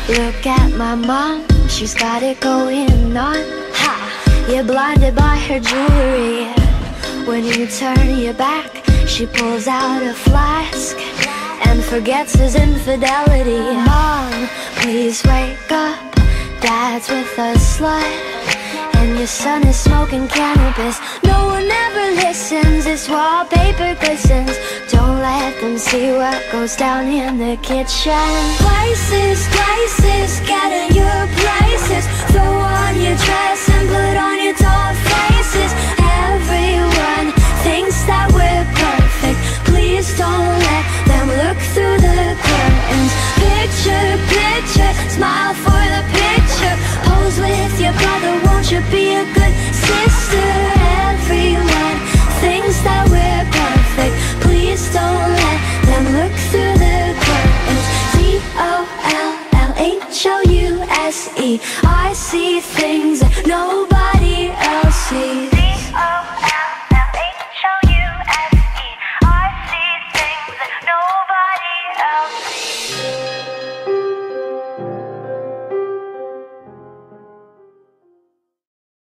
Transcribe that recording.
Look at my mom, she's got it going on. Ha! You're blinded by her jewelry. When you turn your back, she pulls out a flask and forgets his infidelity. Mom, please wake up, Dad's with a slut, and your son is smoking cannabis. No one ever listens, this wallpaper glistens. Don't let them see what goes down in the kitchen. Places, places, getting your places. Throw on your dress and put on your doll faces. Everyone thinks that we're perfect. Please don't let them look through the curtains. Picture, picture, smile for the picture. Pose with your brother, won't you be a good sister? Everyone thinks that we're perfect. Please don't let them look through the curtains. Dollhouse, I see things that nobody else sees.